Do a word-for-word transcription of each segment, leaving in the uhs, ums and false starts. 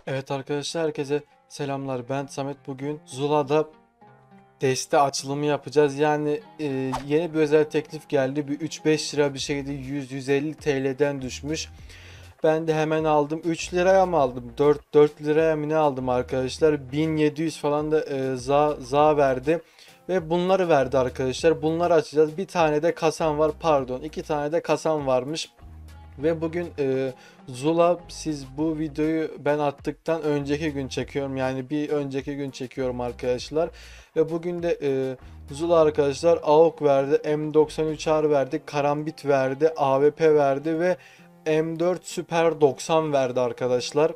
Evet arkadaşlar, herkese selamlar. Ben Samet. Bugün Zula'da deste açılımı yapacağız. Yani e, yeni bir özel teklif geldi. Bir üç beş lira bir şeydi. yüz yüz elli T L'den düşmüş. Ben de hemen aldım. üç liraya mı aldım? dört dört liraya mı ne aldım arkadaşlar? bin yedi yüz falan da e, za, za verdi. Ve bunları verdi arkadaşlar. Bunları açacağız. Bir tane de kasam var. Pardon. iki tane de kasam varmış. Ve bugün e, Zula, siz bu videoyu ben attıktan önceki gün çekiyorum. Yani bir önceki gün çekiyorum arkadaşlar. Ve bugün de e, Zula arkadaşlar AUK verdi, M doksan üç R verdi, Karambit verdi, A W P verdi ve M dört Super doksan verdi arkadaşlar.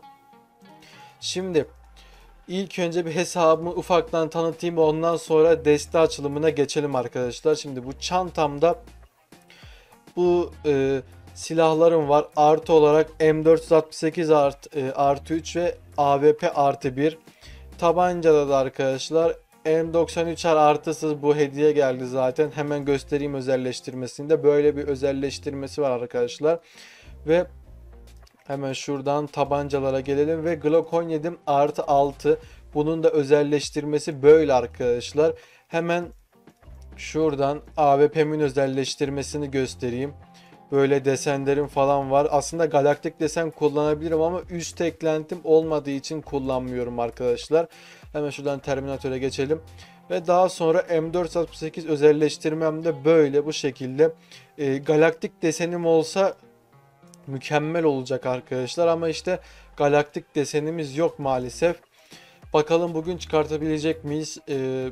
Şimdi ilk önce bir hesabımı ufaktan tanıtayım, ondan sonra deste açılımına geçelim arkadaşlar. Şimdi bu çantamda bu e, silahlarım var. Artı olarak M dört altı sekiz art, e, artı üç ve A W P artı bir. Tabancada da arkadaşlar M doksan üç R artısız, bu hediye geldi zaten. Hemen göstereyim özelleştirmesinde. Böyle bir özelleştirmesi var arkadaşlar. Ve hemen şuradan tabancalara gelelim ve Glock on yedi artı altı. Bunun da özelleştirmesi böyle arkadaşlar. Hemen şuradan A W P'min özelleştirmesini göstereyim. Böyle desenlerim falan var. Aslında galaktik desen kullanabilirim ama üst eklentim olmadığı için kullanmıyorum arkadaşlar. Hemen şuradan Terminator'a geçelim. Ve daha sonra M dört altı sekiz özelleştirmem de böyle bu şekilde. E, galaktik desenim olsa mükemmel olacak arkadaşlar ama işte galaktik desenimiz yok maalesef. Bakalım bugün çıkartabilecek miyiz? E,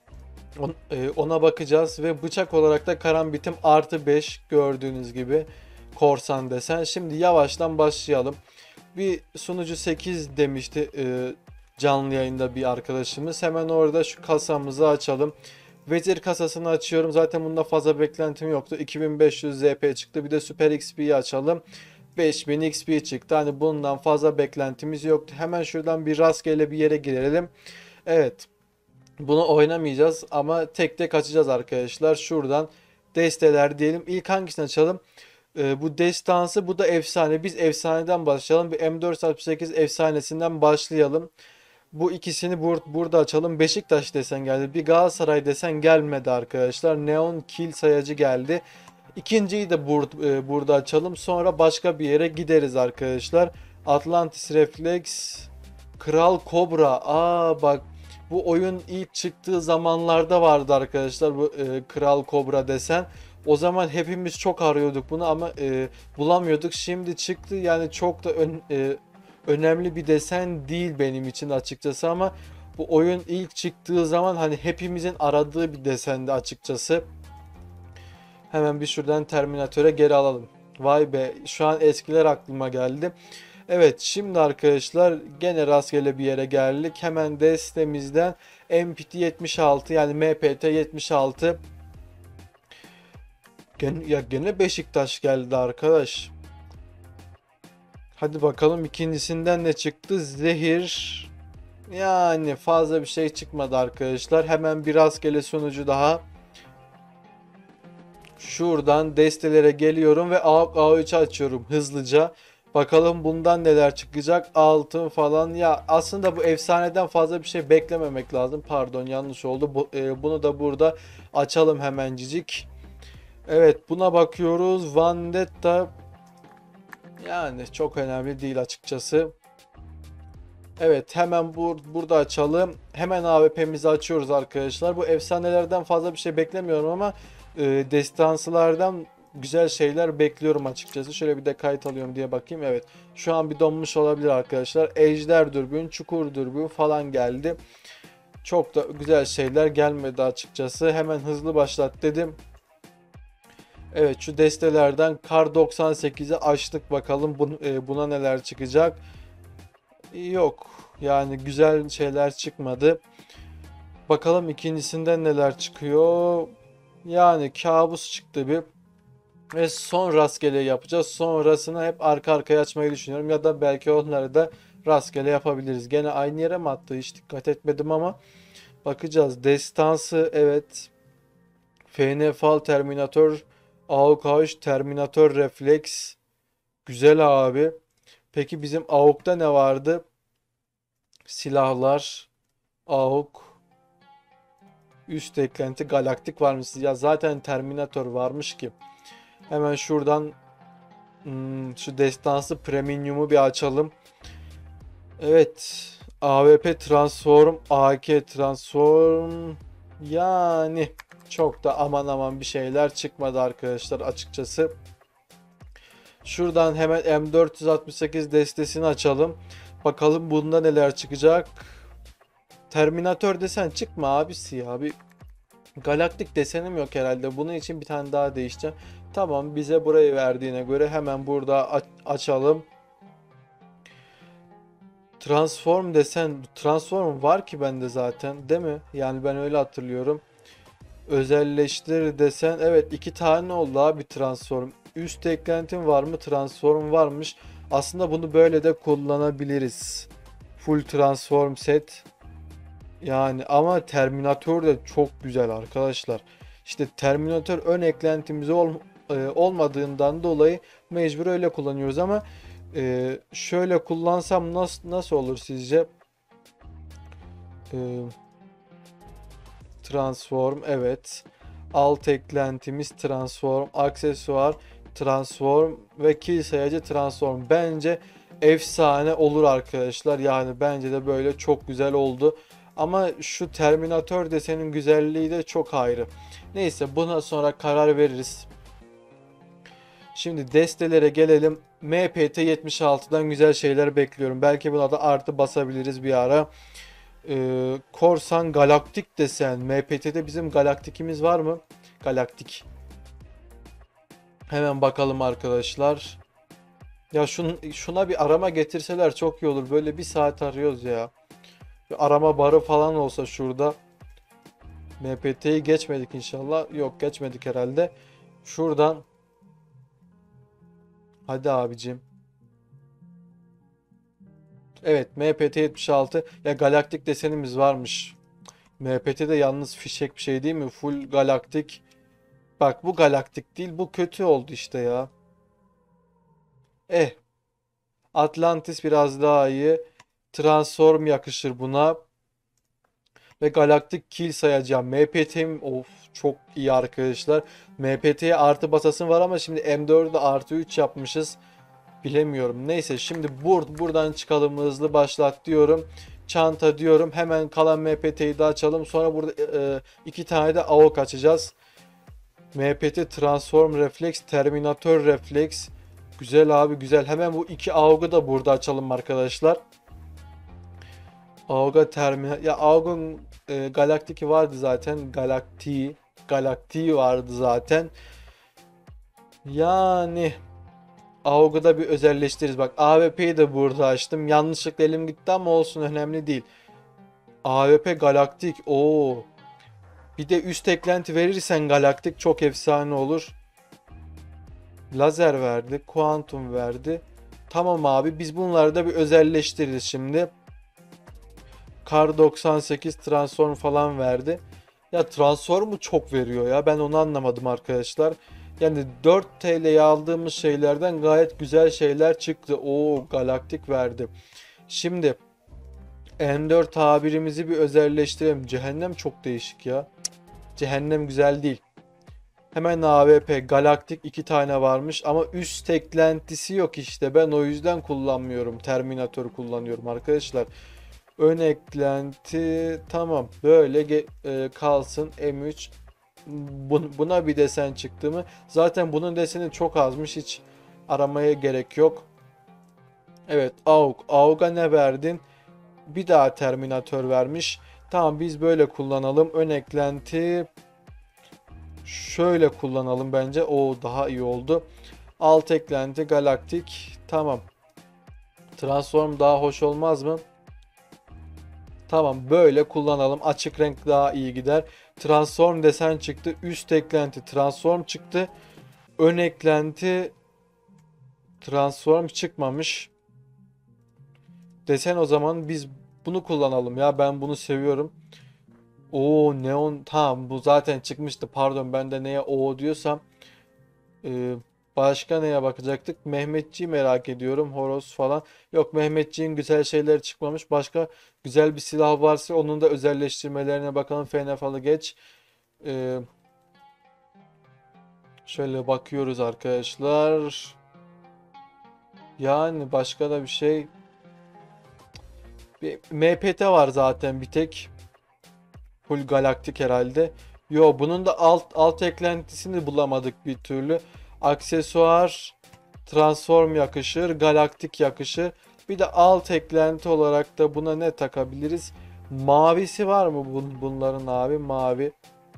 ona bakacağız ve bıçak olarak da karambitim artı beş, gördüğünüz gibi korsan desen. Şimdi yavaştan başlayalım. Bir sunucu sekiz demişti e, canlı yayında bir arkadaşımız. Hemen orada şu kasamızı açalım. Vezir kasasını açıyorum. Zaten bunda fazla beklentim yoktu. iki bin beş yüz Z P çıktı. Bir de Süper X P'yi açalım. beş bin X P çıktı. Hani bundan fazla beklentimiz yoktu. Hemen şuradan bir rastgele bir yere girelim. Evet. Bunu oynamayacağız ama tek tek açacağız arkadaşlar. Şuradan desteler diyelim. İlk hangisini açalım? Ee, bu destansı, bu da efsane. Biz efsaneden başlayalım. Bir M dört altı sekiz efsanesinden başlayalım. Bu ikisini bur burada açalım. Beşiktaş desen geldi. Bir Galatasaray desen gelmedi arkadaşlar. Neon Kill sayacı geldi. İkinciyi de bur e, burada açalım. Sonra başka bir yere gideriz arkadaşlar. Atlantis Reflex, Kral Kobra. Aa bak, bu oyun ilk çıktığı zamanlarda vardı arkadaşlar, bu e, Kral Kobra desen. O zaman hepimiz çok arıyorduk bunu ama e, bulamıyorduk. Şimdi çıktı, yani çok da ön, e, önemli bir desen değil benim için açıkçası ama bu oyun ilk çıktığı zaman hani hepimizin aradığı bir desendi açıkçası. Hemen bir şuradan Terminatöre geri alalım. Vay be, şu an eskiler aklıma geldi. Evet, şimdi arkadaşlar gene rastgele bir yere geldik. Hemen de sitemizden M P T yetmiş altı, yani M P T yetmiş altı. Gene, ya gene Beşiktaş geldi arkadaş. Hadi bakalım ikincisinden ne çıktı? Zehir. Yani fazla bir şey çıkmadı arkadaşlar. Hemen bir rastgele sonucu daha. Şuradan destelere geliyorum ve A üç açıyorum hızlıca. Bakalım bundan neler çıkacak. Altın falan. Ya aslında bu efsaneden fazla bir şey beklememek lazım. Pardon, yanlış oldu. Bu, e, bunu da burada açalım hemencik. Evet, buna bakıyoruz. Vendetta. Yani çok önemli değil açıkçası. Evet, hemen bur burada açalım. Hemen A W P'mizi açıyoruz arkadaşlar. Bu efsanelerden fazla bir şey beklemiyorum ama e, destansılardan güzel şeyler bekliyorum açıkçası. Şöyle bir de kayıt alıyorum diye bakayım. Evet, şu an bir donmuş olabilir arkadaşlar. Ejder dürbün, çukur dürbün falan geldi. Çok da güzel şeyler gelmedi açıkçası. Hemen hızlı başlat dedim. Evet, şu destelerden Kar doksan sekizi açtık, bakalım bun, e, buna neler çıkacak. Yok. Yani güzel şeyler çıkmadı. Bakalım ikincisinden neler çıkıyor. Yani kabus çıktı bir. Ve son rastgele yapacağız. Sonrasını hep arka arkaya açmayı düşünüyorum. Ya da belki onları da rastgele yapabiliriz. Gene aynı yere mi attı? Hiç dikkat etmedim ama bakacağız. Destansı, evet. F N F Al Terminator, A U K üç Terminator Reflex. Güzel abi. Peki bizim A U K'ta ne vardı? Silahlar, A U K, üst eklenti, galaktik varmış. Ya zaten Terminator varmış ki. Hemen şuradan hmm, şu destansı premium'u bir açalım. Evet. A W P Transform, A K Transform, yani çok da aman aman bir şeyler çıkmadı arkadaşlar açıkçası. Şuradan hemen M dört yüz altmış sekiz destesini açalım. Bakalım bunda neler çıkacak. Terminator desen çıkma abisi ya. Bir galaktik desenim yok herhalde. Bunun için bir tane daha değişeceğim. Tamam, bize burayı verdiğine göre hemen burada aç açalım. Transform desen, transform var ki bende zaten değil mi? Yani ben öyle hatırlıyorum. Özelleştir desen, evet iki tane oldu abi transform. Üst eklentim var mı? Transform varmış. Aslında bunu böyle de kullanabiliriz. Full transform set. Yani ama Terminator da çok güzel arkadaşlar. İşte Terminator ön eklentimiz ol, e, olmadığından dolayı mecbur öyle kullanıyoruz ama e, şöyle kullansam nasıl nasıl olur sizce? E, Transform, evet. Alt eklentimiz transform, aksesuar transform ve kill sayacı transform. Bence efsane olur arkadaşlar. Yani bence de böyle çok güzel oldu. Ama şu Terminator desenin güzelliği de çok ayrı. Neyse, buna sonra karar veririz. Şimdi destelere gelelim. M P T yetmiş altıdan güzel şeyler bekliyorum. Belki buna da artı basabiliriz bir ara. Ee, Korsan Galaktik desen. M P T'de bizim Galaktik'imiz var mı? Galaktik. Hemen bakalım arkadaşlar. Ya şun, şuna bir arama getirseler çok iyi olur. Böyle bir saat arıyoruz ya. Bir arama barı falan olsa şurada. M P T'yi geçmedik inşallah. Yok, geçmedik herhalde. Şuradan. Hadi abicim. Evet, M P T yetmiş altı. Ya galaktik desenimiz varmış. M P T'de yalnız fişek bir şey değil mi? Full galaktik. Bak, bu galaktik değil. Bu kötü oldu işte ya. Eh. Atlantis biraz daha iyi. Transform yakışır buna. Ve galaktik kill sayacağım. M P T'm of çok iyi arkadaşlar. M P T'ye artı basasım var ama şimdi M dört'e artı üç yapmışız. Bilemiyorum. Neyse, şimdi bur buradan çıkalım, hızlı başlat diyorum. Çanta diyorum. Hemen kalan M P T'yi de açalım. Sonra burada e, iki tane de A O K açacağız. M P T Transform Reflex, Terminator Reflex. Güzel abi, güzel. Hemen bu iki A O K'u da burada açalım arkadaşlar. A O K Terminal. Ya A O K'un e, Galaktik'i vardı zaten. Galakti. Galakti vardı zaten. Yani A O K'da bir özelleştiririz. Bak, A W P'yi de burada açtım. Yanlışlıkla elim gitti ama olsun, önemli değil. A W P Galaktik. Oo. Bir de üst eklenti verirsen Galaktik çok efsane olur. Lazer verdi. Kuantum verdi. Tamam abi, biz bunları da bir özelleştiririz şimdi. Kar doksan sekiz transform falan verdi. Ya transformu çok veriyor ya. Ben onu anlamadım arkadaşlar. Yani dört T L'ye aldığımız şeylerden gayet güzel şeyler çıktı. Oo, galaktik verdi. Şimdi M dört tabirimizi bir özelleştirelim. Cehennem çok değişik ya. Cehennem güzel değil. Hemen A W P galaktik iki tane varmış ama üst eklentisi yok işte. Ben o yüzden kullanmıyorum. Terminator'u kullanıyorum arkadaşlar. Ön eklenti tamam, böyle e, kalsın. M üç, buna bir desen çıktı mı? Zaten bunun deseni çok azmış, hiç aramaya gerek yok. Evet, A U K. A U K'a ne verdin? Bir daha Terminator vermiş. Tamam, biz böyle kullanalım. Ön eklenti şöyle kullanalım bence. O daha iyi oldu. Alt eklenti galaktik. Tamam. Transform daha hoş olmaz mı? Tamam, böyle kullanalım. Açık renk daha iyi gider. Transform desen çıktı. Üst eklenti transform çıktı. Ön eklenti transform çıkmamış. Desen, o zaman biz bunu kullanalım ya. Ben bunu seviyorum. Oo, neon, tamam, bu zaten çıkmıştı. Pardon, ben de neye o diyorsam. Ee, Başka neye bakacaktık? Mehmetçiği merak ediyorum. Horoz falan. Yok, Mehmetçiğin güzel şeyleri çıkmamış. Başka güzel bir silah varsa onun da özelleştirmelerine bakalım. F N F Al'ı geç. Ee, şöyle bakıyoruz arkadaşlar. Yani başka da bir şey. Bir M P T var zaten bir tek. Full galaktik herhalde. Yo, bunun da alt alt eklentisini bulamadık bir türlü. Aksesuar, transform yakışır, galaktik yakışır. Bir de alt eklenti olarak da buna ne takabiliriz? Mavisi var mı bun bunların abi? Mavi.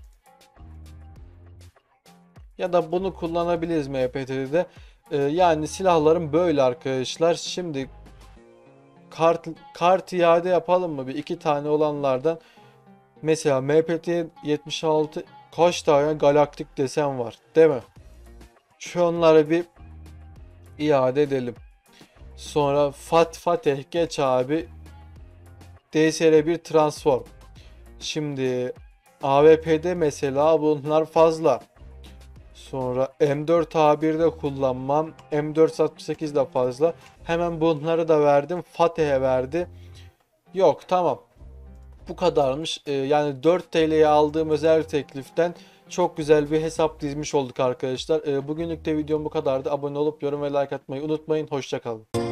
Ya da bunu kullanabiliriz M P T'de. Ee, yani silahlarım böyle arkadaşlar. Şimdi kart kart iade yapalım mı? Bir iki tane olanlardan. Mesela M P T yetmiş altı kaç tane galaktik desen var, değil mi? Şu onları bir iade edelim. Sonra Fat Fateh geç abi. D S R bir transform. Şimdi A W P'de mesela bunlar fazla. Sonra M dört A bir'de kullanmam. M dört altmış sekiz de fazla. Hemen bunları da verdim. Fateh'e verdi. Yok, tamam. Bu kadarmış. Ee, yani dört T L'ye aldığım özel tekliften çok güzel bir hesap dizmiş olduk arkadaşlar. Ee, bugünlük de videom bu kadardı. Abone olup yorum ve like atmayı unutmayın. Hoşça kalın.